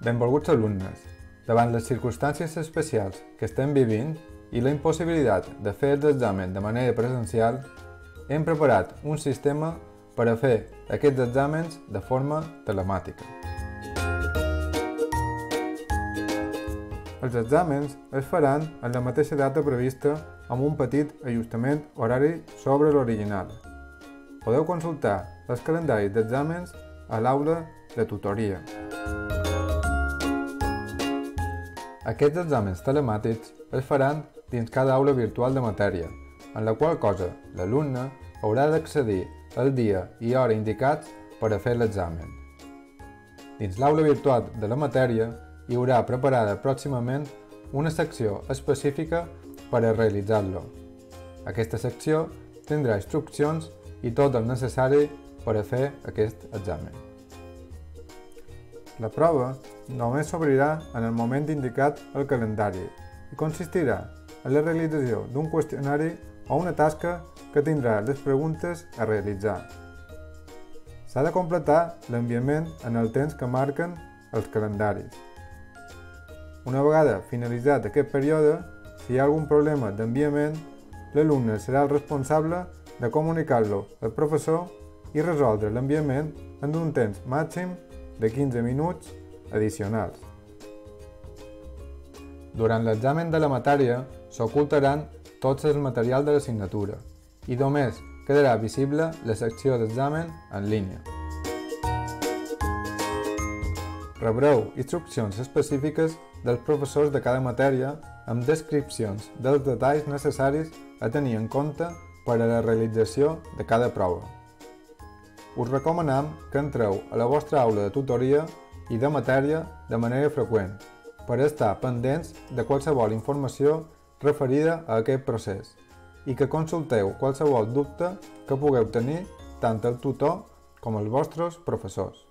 Benvolguts alumnes, davant les circumstàncies especials que estem vivint i la impossibilitat de fer els exàmens de manera presencial, hem preparat un sistema per a fer aquests exàmens de forma telemàtica. Els exàmens es faran en la mateixa data prevista amb un petit ajustament horari sobre l'original. Podeu consultar els calendaris d'exàmens a l'aula de tutoria. Aquests exàmens telemàtics es faran dins cada aula virtual de matèria, en la qual cosa l'alumne haurà d'accedir al dia i hora indicats per a fer l'examen. Dins l'aula virtual de la matèria hi haurà preparada pròximament una secció específica per a realitzar-lo. Aquesta secció tindrà instruccions i tot el necessari per a fer aquest examen. La prova només s'obrirà en el moment indicat al calendari i consistirà en la realització d'un qüestionari o una tasca que tindrà les preguntes a realitzar. S'ha de completar l'enviament en el temps que marquen els calendaris. Una vegada finalitzat aquest període, si hi ha algun problema d'enviament, l'alumne serà el responsable de comunicar-lo al professor i resoldre l'enviament en un temps màxim de 15 minuts addicionals. Durant l'examen de la matèria s'ocultaran tots els materials de l'assignatura i només quedarà visible la secció d'examen en línia. Rebreu instruccions específiques dels professors de cada matèria amb descripcions dels detalls necessaris a tenir en compte per a la realització de cada prova. Us recomanem que entreu a la vostra aula de tutoria i de matèria de manera freqüent per estar pendents de qualsevol informació referida a aquest procés i que consulteu qualsevol dubte que pugueu tenir tant el tutor com els vostres professors.